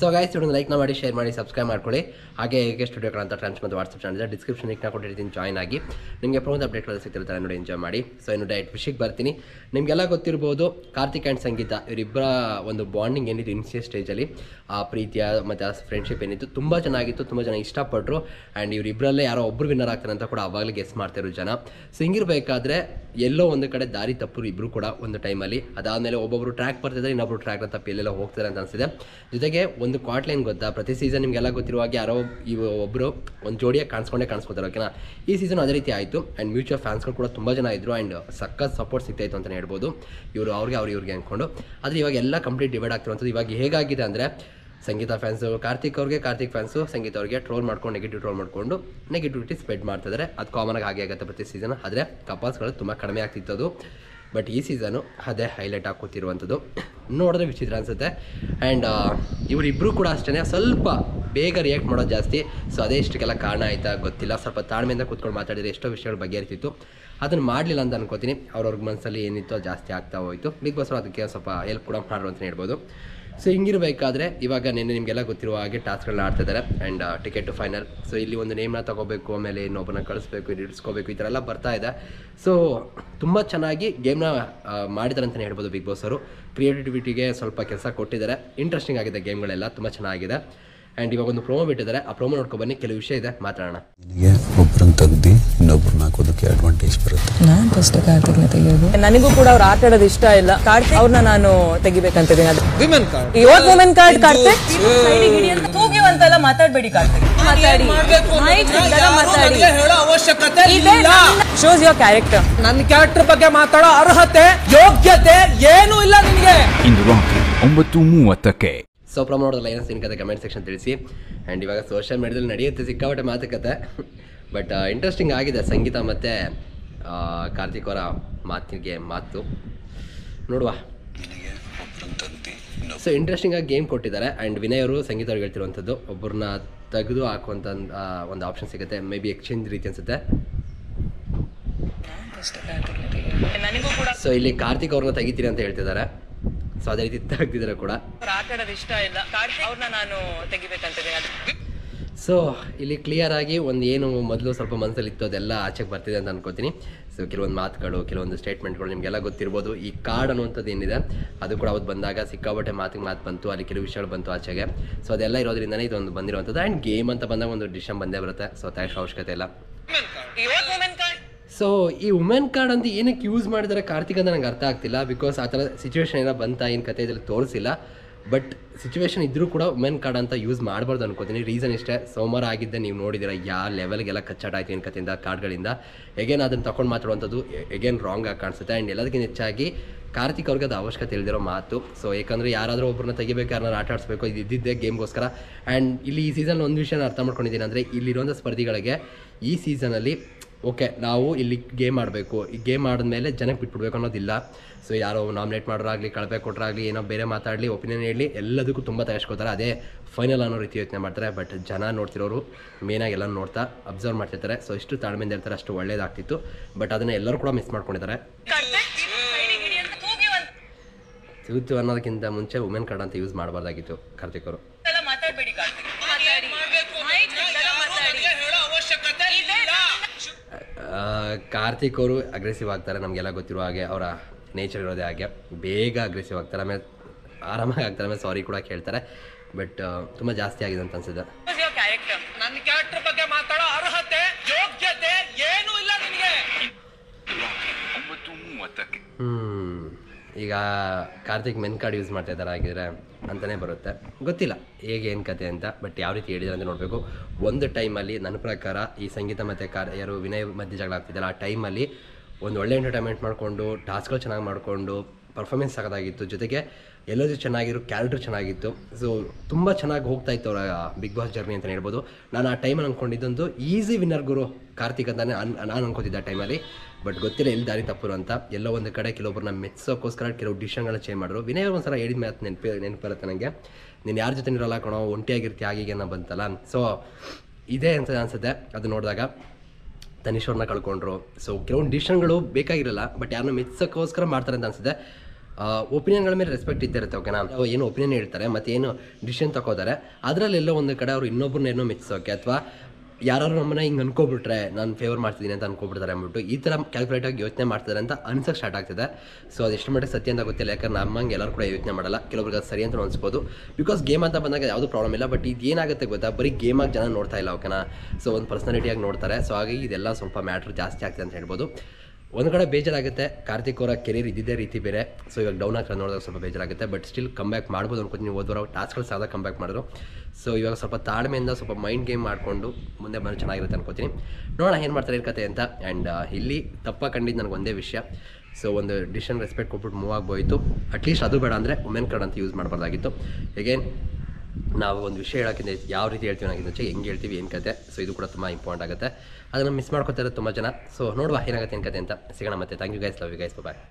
So guys ಇದನ್ನು like ಮಾಡಿ share ಮಾಡಿ ಸಬ್ಸ್ಕ್ರೈಬ್ ಮಾಡ್ಕೊಳ್ಳಿ. ಹಾಗೆ ಹೇಗೆ ಸ್ಟುಡಿಯೋಗಳಂತ ಟ್ರಾನ್ಸ್ ಮತ್ತು ವಾಟ್ಸಪ್ ಚಾನಲ್ ಇದೆ, ಡಿಸ್ಕ್ರಿಪ್ಷನ್ ಲಿಂಕ್ನ ಕೊಟ್ಟಿರ್ತೀನಿ, ಜಾಯ್ನ್ ಆಗಿ ನಿಮಗೆ ಪ್ರಮುಖ ಅಪ್ಡೇಟ್ಗಳು ಸಿಗ್ತಿರ್ತಾರೆ ನೋಡಿ, ಎಂಜಾಯ್ ಮಾಡಿ. ಸೊ ಇನ್ನು ಡೈರೆಕ್ಟ್ ವಿಷಯಕ್ಕೆ ಬರ್ತೀನಿ. ನಿಮಗೆಲ್ಲ ಗೊತ್ತಿರ್ಬೋದು ಕಾರ್ತಿಕ್ ಆ್ಯಂಡ್ ಸಂಗೀತ ಇವರಿಬ್ಬರ ಒಂದು ಬಾಂಡಿಂಗ್ ಏನಿತ್ತು ಇನಿಷಿಯಲ್ ಸ್ಟೇಜಲ್ಲಿ, ಆ ಪ್ರೀತಿಯ ಮತ್ತು ಆ ಫ್ರೆಂಡ್ಶಿಪ್ ಏನಿತ್ತು ತುಂಬ ಚೆನ್ನಾಗಿತ್ತು, ತುಂಬ ಜನ ಇಷ್ಟಪಟ್ಟರು. ಆ್ಯಂಡ್ ಇವರಿಬ್ಬರಲ್ಲೇ ಯಾರೋ ಒಬ್ಬರು ವಿನ್ನರ್ ಆಗ್ತಾರೆ ಅಂತ ಕೂಡ ಆವಾಗಲೇ ಗೆಸ್ ಮಾಡ್ತಿರೋ ಜನ. ಸೊ ಹಿಂಗಿರಬೇಕಾದ್ರೆ ಎಲ್ಲೋ ಒಂದು ಕಡೆ ದಾರಿ ತಪ್ಪರು ಇಬ್ಬರು ಕೂಡ ಒಂದು ಟೈಮಲ್ಲಿ. ಅದಾದಮೇಲೆ ಒಬ್ಬೊಬ್ಬರು ಟ್ರ್ಯಾಕ್ ಬರ್ತಿದ್ದಾರೆ, ಇನ್ನೊಬ್ಬರು ಟ್ರ್ಯಾಕ್ನ ತಪ್ಪಿ ಎಲ್ಲೆಲ್ಲ ಹೋಗ್ತಾರೆ ಅಂತ ಅನಿಸಿದೆ. ಜೊತೆಗೆ ಒಂದು ಕ್ವಾಟ್ಲೈನ್ ಗೊತ್ತಾ, ಪ್ರತಿ ಸೀಸನ್ ನಿಮಗೆಲ್ಲ ಗೊತ್ತಿರುವಾಗ ಯಾರೋ ಒಬ್ಬರು ಒಂದು ಜೋಡಿಯಾಗಿ ಕಾಣಿಸ್ಕೊತಾರೆ, ಓಕೆನಾ. ಈ ಸೀಸನ್ ಅದೇ ರೀತಿ ಆಯಿತು. ಆ್ಯಂಡ್ ಮ್ಯೂಚುವಲ್ ಫ್ಯಾನ್ಸ್ಗಳು ಕೂಡ ತುಂಬ ಜನ ಇದ್ದರು. ಆ್ಯಂಡ್ ಸಖತ್ ಸಪೋರ್ಟ್ ಸಿಗ್ತಾಯಿತ್ತು ಅಂತಲೇ ಹೇಳ್ಬೋದು, ಇವರು ಇವ್ರಿಗೆ ಅಂದ್ಕೊಂಡು. ಆದರೆ ಇವಾಗ ಎಲ್ಲ ಕಂಪ್ಲೀಟ್ ಡಿವೈಡ್ ಆಗ್ತಿರುವಂಥದ್ದು. ಇವಾಗ ಹೇಗಾಗಿದೆ ಅಂದರೆ ಸಂಗೀತ ಫ್ಯಾನ್ಸು ಕಾರ್ತಿಕ್ ಫ್ಯಾನ್ಸು ಸಂಗೀತ ಅವ್ರಿಗೆ ಟ್ರೋಲ್ ಮಾಡ್ಕೊಂಡು ಟ್ರೋಲ್ ಮಾಡಿಕೊಂಡು ನೆಗೆಟಿವಿಟಿ ಸ್ಪ್ರೆಡ್ ಮಾಡ್ತಿದ್ದಾರೆ. ಅದು ಕಾಮನಾಗಿ ಹಾಗೆ ಆಗುತ್ತೆ ಪ್ರತಿ ಸೀಸನ್. ಆದರೆ ಕಪಲ್ಸ್ಗಳು ತುಂಬ ಕಡಿಮೆ ಆಗ್ತಿತ್ತು. ಬಟ್ ಈ ಸೀಸನು ಅದೇ ಹೈಲೈಟ್ ಹಾಕೋತಿರುವಂಥದ್ದು ನೋಡಿದ್ರೆ ವಿಚಿತ್ರ ಅನಿಸುತ್ತೆ. ಆ್ಯಂಡ್ ಇವರಿಬ್ಬರು ಕೂಡ ಅಷ್ಟೇ ಸ್ವಲ್ಪ ಬೇಗ ರಿಯಾಕ್ಟ್ ಮಾಡೋದು ಜಾಸ್ತಿ. ಸೊ ಅದೇ ಇಷ್ಟಕ್ಕೆಲ್ಲ ಕಾರಣ ಆಯಿತಾ ಗೊತ್ತಿಲ್ಲ. ಸ್ವಲ್ಪ ತಾಳ್ಮೆಯಿಂದ ಕೂತ್ಕೊಂಡು ಮಾತಾಡಿದರೆ ಎಷ್ಟೋ ವಿಷಯಗಳು ಬಗೆಹರಿತಿತ್ತು. ಅದನ್ನು ಮಾಡಲಿಲ್ಲ ಅಂತ ಅನ್ಕೋತೀನಿ. ಅವ್ರವ್ರ ಮನಸ್ಸಲ್ಲಿ ಏನಿತ್ತು ಜಾಸ್ತಿ ಆಗ್ತಾ ಹೋಯಿತು. ಬಿಗ್ ಬಾಸ್ ಅದಕ್ಕೆ ಸ್ವಲ್ಪ ಹೆಲ್ಪ್ ಕೂಡ ಮಾಡೋರು ಅಂತಲೇ ಹೇಳ್ಬೋದು. ಸೊ ಹಿಂಗಿರಬೇಕಾದ್ರೆ ಇವಾಗ ನಿಮಗೆಲ್ಲ ಗೊತ್ತಿರುವ ಹಾಗೆ ಟಾಸ್ಕ್ಗಳನ್ನ ಆಡ್ತಿದ್ದಾರೆ. And ticket to final. So ಇಲ್ಲಿ ಒಂದು ನೇಮ್ನ ತೊಗೋಬೇಕು, ಆಮೇಲೆ ಇನ್ನೊಬ್ಬನ ಕಳಿಸ್ಬೇಕು, ಇಡಿಸ್ಕೋಬೇಕು, ಈ ಥರ ಎಲ್ಲ ಬರ್ತಾ ಇದೆ. ಸೊ ತುಂಬ ಚೆನ್ನಾಗಿ ಗೇಮ್ನ ಮಾಡಿದ್ದಾರೆ ಅಂತಲೇ ಹೇಳ್ಬೋದು ಬಿಗ್ ಬಾಸ್ ಅವರು. ಕ್ರಿಯೇಟಿವಿಟಿಗೆ ಸ್ವಲ್ಪ ಕೆಲಸ ಕೊಟ್ಟಿದ್ದಾರೆ. ಇಂಟ್ರೆಸ್ಟಿಂಗ್ ಆಗಿದೆ ಗೇಮ್ಗಳೆಲ್ಲ, ತುಂಬ ಚೆನ್ನಾಗಿದೆ. ಆ್ಯಂಡ್ ಇವಾಗ ಒಂದು ಪ್ರೋಮೋ ಬಿಟ್ಟಿದ್ದಾರೆ, ಆ ಪ್ರೋಮೋ ನೋಡ್ಕೊಂಡು ಬನ್ನಿ, ಕೆಲವು ವಿಷಯ ಇದೆ ಮಾತಾಡೋಣ. ನಿನಗೆ ಒಬ್ಬರನ್ನ ತೆಗ್ದು ಇನ್ನೊಬ್ಬರನ್ನ ಹಾಕೋದಕ್ಕೆ ಅಡ್ವಾಂಟೇಜ್ ಬರುತ್ತೆ. ನಾನು ಫಸ್ಟ್ ಕಾರ್ತಿಕ್ನ ತೆಗಿಯೋದು. ನನಗೂ ಕೂಡ ಅವ್ರು ಆಟ ಆಡೋದು ಇಷ್ಟ ಇಲ್ಲ. ಕಾರ್ತಿಕ್ ಅವ್ರನ್ನ ನಾನು ತೆಗಿಬೇಕಂತಿದ್ದೀನಿ. ಅದು ವುಮೆನ್ ಕಾರ್ಡ್, ಇವತ್ತು ವುಮೆನ್ ಕಾರ್ಡ್. ಕಾರ್ತಿಕ್ ಹೋಗಿ ಅಂತೆಲ್ಲ ಮಾತಾಡಬೇಡಿ. ಕಾರ್ತಿಕ್ ಮಾತಾಡಿ, ಹೇಳೋ ಅವಶ್ಯಕತೆ ಇಲ್ಲ. Shows your character. ನನ್ನ ಕ್ಯಾರೆಕ್ಟರ್ ಬಗ್ಗೆ ಮಾತಾಡೋ ಅರ್ಹತೆ ಯೋಗ್ಯತೆ ಏನೂ ಇಲ್ಲ ನಿನಗೆ. ಇಂದು ರಾತ್ರಿ 9:30ಕ್ಕೆ. ಸೊ ಪ್ರಮೋ ನೋಡೋದಲ್ಲ ಏನೋ ಸೀನ್ ಕತೆ ಕಮೆಂಟ್ ಸೆಕ್ಷನ್ ತಿಳಿಸಿ. ಆ್ಯಂಡ್ ಇವಾಗ ಸೋಷಿಯಲ್ ಮೀಡಿಯಾದಲ್ಲಿ ನಡೆಯುತ್ತೆ ಸಿಕ್ಕಾಪಟ್ಟೆ ಮಾತುಕತೆ. ಬಟ್ ಇಂಟ್ರೆಸ್ಟಿಂಗ್ ಆಗಿದೆ ಸಂಗೀತ ಮತ್ತು ಕಾರ್ತಿಕ್ ಅವರ ಮಾತು ನೋಡುವ. ಸೊ ಇಂಟ್ರೆಸ್ಟಿಂಗ್ ಆಗಿ ಗೇಮ್ ಕೊಟ್ಟಿದ್ದಾರೆ. ಆ್ಯಂಡ್ ವಿನಯ್ ಅವರು ಸಂಗೀತ ಅವ್ರಿಗೆ ಹೇಳ್ತಿರುವಂಥದ್ದು ಒಬ್ಬರನ್ನ ತೆಗೆದು ಹಾಕುವಂಥ ಒಂದು ಆಪ್ಷನ್ ಸಿಗುತ್ತೆ. ಮೇ ಬಿ ಎಕ್ಸ್ಚೇಂಜ್ ರೀತಿ ಅನಿಸುತ್ತೆ. ಸೊ ಇಲ್ಲಿ ಕಾರ್ತಿಕ್ ಅವ್ರನ್ನ ತೆಗಿತೀರಿ ಅಂತ ಹೇಳ್ತಿದ್ದಾರೆ. ಸೊ ಅದೇ ರೀತಿ ತೆಗ್ದಿದ್ದಾರೆ ಕೂಡ. ಆಟ ಆಡೋದು ಇಷ್ಟ ಇಲ್ಲ. ಕಾರ್ತಿಕ್ ಅವ್ರನ್ನ ನಾನು ತೆಗಿಬೇಕಂತಿದ್ದೀನಿ. ಸೊ ಇಲ್ಲಿ ಕ್ಲಿಯರ್ ಆಗಿ ಒಂದು ಏನು ಮೊದಲು ಸ್ವಲ್ಪ ಮನಸ್ಸಲ್ಲಿ ಇತ್ತು ಅದೆಲ್ಲ ಆಚೆಗೆ ಬರ್ತಿದೆ ಅಂತ ಅನ್ಕೋತೀನಿ. ಸೊ ಕೆಲವೊಂದು ಮಾತುಗಳು, ಕೆಲವೊಂದು ಸ್ಟೇಟ್ಮೆಂಟ್ಗಳು ನಿಮಗೆಲ್ಲ ಗೊತ್ತಿರ್ಬೋದು. ಈ ಕಾರ್ಡ್ ಅನ್ನುವಂಥದ್ದು ಏನಿದೆ ಅದು ಕೂಡ ಅವತ್ತು ಬಂದಾಗ ಸಿಕ್ಕಾಬಟ್ಟೆ ಮಾತು ಬಂತು, ಅಲ್ಲಿ ಕೆಲವು ವಿಷಯಗಳು ಬಂತು ಆಚೆಗೆ. ಸೊ ಅದೆಲ್ಲ ಇರೋದ್ರಿಂದನೇ ಇದೊಂದು ಬಂದಿರುವಂಥದ್ದು. ಆ್ಯಂಡ್ ಗೇಮ್ ಅಂತ ಬಂದಾಗ ಒಂದು ಡಿಸಿಷನ್ ಬಂದೇ ಬರುತ್ತೆ. ಸೊ ತಯಾರಿಸೋ ಅವಶ್ಯಕತೆ ಇಲ್ಲ. ಸೊ ಈ ವುಮೆನ್ ಕಾರ್ಡ್ ಅಂತ ಏನಕ್ಕೆ ಯೂಸ್ ಮಾಡಿದ್ದಾರೆ ಕಾರ್ತಿಕ್ ಅಂತ ನಂಗೆ ಅರ್ಥ ಆಗ್ತಿಲ್ಲ. ಬಿಕಾಸ್ ಆ ಥರ ಸಿಚುವೇಶನ್ ಏನೋ ಬಂತ, ಏನು ಕತೆ ಇದರಲ್ಲಿ ತೋರಿಸಿಲ್ಲ. ಬಟ್ ಸಿಚುವೇಶನ್ ಇದ್ದರೂ ಕೂಡ ವುಮೆನ್ ಕಾರ್ಡ್ ಅಂತ ಯೂಸ್ ಮಾಡಬಾರ್ದು ಅನ್ಕೋತೀನಿ. ರೀಸನ್ ಇಷ್ಟೇ, ಸೋಮವಾರ ಆಗಿದ್ದೆ ನೀವು ನೋಡಿದ್ದೀರ ಯಾವ ಲೆವೆಲ್ಗೆಲ್ಲ ಕಚ್ಚಾಟ ಆಯ್ತು ಏನು ಕತೆಯಿಂದ ಕಾರ್ಡ್ಗಳಿಂದ. ಎಗೇನ್ ಅದನ್ನು ತಗೊಂಡು ಮಾತಾಡುವಂಥದ್ದು ಎಗೇನ್ ರಾಂಗ್ ಆಗಿ ಕಾಣಿಸುತ್ತೆ. ಆ್ಯಂಡ್ ಎಲ್ಲದಕ್ಕಿಂತ ಹೆಚ್ಚಾಗಿ ಕಾರ್ತಿಕ್ ಅವ್ರಿಗೆ ಅದು ಅವಶ್ಯಕತೆ ಇಲ್ದಿರೋ ಮಾತು. ಸೊ ಯಾಕಂದರೆ ಯಾರಾದರೂ ಒಬ್ಬರನ್ನ ತೆಗಿಬೇಕು, ಯಾರನ್ನ ಆಟ ಆಡಿಸ್ಬೇಕು, ಇದು ಇದ್ದಿದ್ದೇ ಗೇಮ್ಗೋಸ್ಕರ. ಆ್ಯಂಡ್ ಇಲ್ಲಿ ಈ ಸೀಸನ್ ಒಂದು ವಿಷಯನ ಅರ್ಥ ಮಾಡ್ಕೊಂಡಿದ್ದೀನಿ ಅಂದರೆ ಇಲ್ಲಿರುವಂಥ ಸ್ಪರ್ಧಿಗಳಿಗೆ ಈ ಸೀಸನಲ್ಲಿ ಓಕೆ ನಾವು ಇಲ್ಲಿ ಗೇಮ್ ಆಡಬೇಕು, ಈ ಗೇಮ್ ಆಡಿದ್ಮೇಲೆ ಜನಕ್ಕೆ ಬಿಟ್ಬಿಡ್ಬೇಕು ಅನ್ನೋದಿಲ್ಲ. ಸೊ ಯಾರೋ ನಾಮಿನೇಟ್ ಮಾಡೋರಾಗಲಿ, ಕಳಪೆ ಕೊಟ್ಟರಾಗಲಿ, ಏನೋ ಬೇರೆ ಮಾತಾಡಲಿ, ಒಪಿನಿಯನ್ ಹೇಳಿ, ಎಲ್ಲದಕ್ಕೂ ತುಂಬ ತಯಾರಿಸ್ಕೋತಾರೆ. ಅದೇ ಫೈನಲ್ ಅನ್ನೋ ರೀತಿ ಯೋಚನೆ ಮಾಡ್ತಾರೆ. ಬಟ್ ಜನ ನೋಡ್ತಿರೋರು ಮೇನಾಗಿ ಎಲ್ಲ ನೋಡ್ತಾ ಅಬ್ಸರ್ವ್ ಮಾಡ್ತಿರ್ತಾರೆ. ಸೊ ಇಷ್ಟು ತಾಳ್ಮೆಯಿಂದ ಇರ್ತಾರೆ, ಅಷ್ಟು ಒಳ್ಳೇದಾಗ್ತಿತ್ತು. ಬಟ್ ಅದನ್ನು ಎಲ್ಲರೂ ಕೂಡ ಮಿಸ್ ಮಾಡ್ಕೊಂಡಿದ್ದಾರೆ. ಸಿಗುತ್ತು ಅನ್ನೋದಕ್ಕಿಂತ ಮುಂಚೆ ವುಮೆನ್ ಕಾರ್ಡ್ ಅಂತ ಯೂಸ್ ಮಾಡಬಾರ್ದಾಗಿತ್ತು ಕಾರ್ತಿಕ್ ಅವರು. ಕಾರ್ತಿಕ್ ಅವರು ಅಗ್ರೆಸಿವ್ ಆಗ್ತಾರೆ, ನಮಗೆಲ್ಲ ಗೊತ್ತಿರೋ ಹಾಗೆ. ಅವರ ನೇಚರ್ ಇರೋದೇ ಹಾಗೆ, ಬೇಗ ಅಗ್ರೆಸಿವ್ ಆಗ್ತಾರೆ, ಆಮೇಲೆ ಆರಾಮಾಗಿ ಆಗ್ತಾರೆ, ಆಮೇಲೆ ಸಾರಿ ಕೂಡ ಕೇಳ್ತಾರೆ. ಬಟ್ ತುಂಬ ಜಾಸ್ತಿ ಆಗಿದೆ ಅಂತ ಅನ್ಸುತ್ತೆ. ನನ್ನ ಕ್ಯಾರೆಕ್ಟರ್ ಬಗ್ಗೆ ಮಾತಾಡೋ ಅರ್ಹತೆ ಯೋಗ್ಯತೆ ಏನೂ ಇಲ್ಲ ನಿನಗೆ. 9:30ಕ್ಕೆ. ಈಗ ಕಾರ್ತಿಕ್ ಮೆನ್ ಕಾರ್ಡ್ ಯೂಸ್ ಮಾಡ್ತಾ ಇದ್ದಾರೆ ಆಗಿದ್ರೆ ಅಂತಲೇ ಬರುತ್ತೆ. ಗೊತ್ತಿಲ್ಲ ಹೇಗೆ ಏನು ಕತೆ ಅಂತ. ಬಟ್ ಯಾವ ರೀತಿ ಹೇಳಿದ್ರೆ ಅಂತ ನೋಡಬೇಕು. ಒಂದು ಟೈಮಲ್ಲಿ ನನ್ನ ಪ್ರಕಾರ ಈ ಸಂಗೀತ ಮತ್ತು ಯಾರು ವಿನಯ್ ಮಧ್ಯೆ ಜಗಳ ಆಗ್ತಿದ್ದಲ್ಲ, ಆ ಟೈಮಲ್ಲಿ ಒಂದು ಒಳ್ಳೆ ಎಂಟರ್ಟೈನ್ಮೆಂಟ್ ಮಾಡಿಕೊಂಡು ಟಾಸ್ಕ್ಗಳು ಚೆನ್ನಾಗಿ ಮಾಡಿಕೊಂಡು ಪರ್ಫಾರ್ಮೆನ್ಸ್ ಆಗೋದಾಗಿತ್ತು. ಜೊತೆಗೆ ಎಲ್ಲದೂ ಚೆನ್ನಾಗಿರೋ ಕ್ಯಾರೆಕ್ಟರ್ ಚೆನ್ನಾಗಿತ್ತು. ಸೊ ತುಂಬ ಚೆನ್ನಾಗಿ ಹೋಗ್ತಾ ಇತ್ತು ಅವರ ಬಿಗ್ ಬಾಸ್ ಜರ್ನಿ ಅಂತಲೇ ಹೇಳ್ಬೋದು. ನಾನು ಆ ಟೈಮಲ್ಲಿ ಅಂದ್ಕೊಂಡಿದ್ದೊಂದು ಈಸಿ ವಿನ್ನರ್ ಗುರು ಕಾರ್ತಿಕ್ ಅಂತಲೇ ನಾನು ಅನ್ಕೋತಿದ್ದೆ ಆ ಟೈಮಲ್ಲಿ. ಬಟ್ ಗೊತ್ತಿಲ್ಲ ಎಲ್ಲಿ ದಾರಿ ತಪ್ಪರು ಅಂತ. ಎಲ್ಲೋ ಒಂದು ಕಡೆ ಕೆಲವೊಬ್ಬರನ್ನ ಮೆಚ್ಚೋಕ್ಕೋಸ್ಕರ ಕೆಲವು ಡಿಸಿಷನ್ಗಳನ್ನ ಚೇಂಜ್ ಮಾಡಿದ್ರು. ವಿನಯ್ ಒಂದ್ಸಲ ಹೇಳಿದ ಮಾತು ನೆನಪು ಬರುತ್ತೆ ನನಗೆ, ನೀನು ಯಾರ ಜೊತೆ ಇರೋಲ್ಲ ಕಣೋ, ಒಂಟಿಯಾಗಿರ್ತೀಯ ಹಾಗೆ ಅನ್ನೋ ಬಂತಲ್ಲ. ಸೊ ಇದೇ ಅಂತ ಅನಿಸುತ್ತೆ ಅದು ನೋಡಿದಾಗ. ತನಿಷ್ ಅವ್ರನ್ನ ಕಳ್ಕೊಂಡ್ರು. ಸೊ ಕೆಲವೊಂದು ಡಿಸಿಷನ್ಗಳು ಬೇಕಾಗಿರಲ್ಲ, ಬಟ್ ಯಾರನ್ನ ಮೆಚ್ಚೋಕ್ಕೋಸ್ಕರ ಮಾಡ್ತಾರೆ ಅಂತ ಅನಿಸುತ್ತೆ. ಒಪಿನಿಯನ್ಗಳ ಮೇಲೆ ರೆಸ್ಪೆಕ್ಟ್ ಇದ್ದಿರುತ್ತೆ. ಓಕೆನಾ, ಏನು ಒಪಿನಿಯನ್ ಹೇಳ್ತಾರೆ ಮತ್ತು ಏನು ಡಿಸಿಷನ್ ತಗೋತಾರೆ ಅದರಲ್ಲೆಲ್ಲೋ ಒಂದು ಕಡೆ ಅವರು ಇನ್ನೊಬ್ಬರನ್ನೇನೋ ಮೆಚ್ಚಿಸೋಕೆ ಅಥವಾ ಯಾರು ನಮ್ಮನ್ನ ಹಿಂಗೆ ಅನ್ಕೋಬಿಟ್ರೆ ನಾನು ಫೇವರ್ ಮಾಡ್ತಿದ್ದೀನಿ ಅಂತ ಅನ್ಕೋಬಿಡ್ತಾರೆ ಅಂದ್ಬಿಟ್ಟು ಈ ಥರ ಕ್ಯಾಲ್ಕುಲೇಟಾಗಿ ಯೋಚನೆ ಮಾಡ್ತಾರೆ ಅಂತ ಅನ್ಸೋಕ್ಕೆ ಸ್ಟಾರ್ಟ್ ಆಗ್ತಿದೆ. ಸೊ ಅದು ಎಷ್ಟು ಮಟ್ಟಿಗೆ ಸತ್ಯ ಅಂತ ಗೊತ್ತಿಲ್ಲ, ಯಾಕಂದ್ರೆ ನಮ್ಮಂಗೆ ಎಲ್ಲರೂ ಕೂಡ ಯೋಚನೆ ಮಾಡಲ್ಲ, ಕೆಲವೊಬ್ರಿಗೆ ಅದು ಸರಿ ಅಂತ ಅನ್ಸ್ಬೋದು. ಬಿಕಾಸ್ ಗೇಮ್ ಅಂತ ಬಂದಾಗ ಯಾವುದೂ ಪ್ರಾಬ್ಲಮ್ ಇಲ್ಲ. ಬಟ್ ಇದು ಏನಾಗುತ್ತೆ ಗೊತ್ತಾ, ಬರೀ ಗೇಮಾಗಿ ಜನ ನೋಡ್ತಾ ಇಲ್ಲ. ಓಕೆನಾ, ಸೊ ಒಂದು ಪರ್ಸನಾಲಿಟಿಯಾಗಿ ನೋಡ್ತಾರೆ. ಸೊ ಹಾಗಾಗಿ ಇದೆಲ್ಲ ಸ್ವಲ್ಪ ಮ್ಯಾಟ್ರ್ ಜಾಸ್ತಿ ಆಗ್ತಿದೆ ಅಂತ ಹೇಳ್ಬೋದು. ಒಂದು ಕಡೆ ಬೇಜಾರಾಗುತ್ತೆ, ಕಾರ್ತಿಕ್ ಅವರ ಕೆರಿಯರ್ ಇದ್ದಿದ್ದೇ ರೀತಿ ಬೇರೆ. ಸೊ ಇವಾಗ ಡೌನ್ ಆಗ್ತಾ ನೋಡಿದಾಗ ಸ್ವಲ್ಪ ಬೇಜಾರಾಗುತ್ತೆ. ಬಟ್ ಸ್ಟಿಲ್ ಕಮ್ ಬ್ಯಾಕ್ ಮಾಡ್ಬೋದು ಅನ್ಕೋತೀನಿ. ಹೋದವರು ಟಾಸ್ಕ್ಗಳು ಸಾಲ ಕಮ್ ಬ್ಯಾಕ್ ಮಾಡಿದ್ರು. ಸೊ ಇವಾಗ ಸ್ವಲ್ಪ ತಾಳ್ಮೆಯಿಂದ ಸ್ವಲ್ಪ ಮೈಂಡ್ ಗೇಮ್ ಮಾಡಿಕೊಂಡು ಮುಂದೆ ಬಂದು ಚೆನ್ನಾಗಿರುತ್ತೆ ಅನ್ಕೋತೀನಿ. ನೋಡೋಣ ಏನು ಮಾಡ್ತಾರೆ ಈ ಕತೆ ಅಂತ. ಆ್ಯಂಡ್ ಇಲ್ಲಿ ತಪ್ಪ ಕಂಡಿದ್ದು ನನಗೆ ಒಂದೇ ವಿಷಯ. ಸೊ ಒಂದು ಡಿಸಿಷನ್ ರೆಸ್ಪೆಕ್ಟ್ ಕೊಟ್ಬಿಟ್ಟು ಮೂವ್ ಆಗ್ಬೋಯಿತು. ಅಟ್ಲೀಸ್ಟ್ ಅದು ಬೇಡ ಅಂದರೆ ವುಮೆನ್ ಕಾರ್ಡ್ ಅಂತ ಯೂಸ್ ಮಾಡಬಾರ್ದಾಗಿತ್ತು. ಹೇಗೇನು ನಾವು ಒಂದು ವಿಷಯ ಹೇಳೋಕ್ಕಿಂತ ಯಾವ ರೀತಿ ಹೇಳ್ತೀವಿ ಅನ್ನೋಕ್ಕಿಂತ ಹೆಂಗೆ ಹೇಳ್ತೀವಿ ಏನು ಕತೆ. ಸೊ ಇದು ಕೂಡ ತುಂಬ ಇಂಪಾರ್ಟೆಂಟ್ ಆಗುತ್ತೆ. ಅದನ್ನು ಮಿಸ್ ಮಾಡ್ಕೊತಾರೆ ತುಂಬ ಜನ. ಸೊ ನೋಡುವ ಏನಾಗುತ್ತೆ ಏನು ಕತೆ ಅಂತ. ಸಿಗೋಣ ಮತ್ತೆ. Thank you guys, love you guys, bye.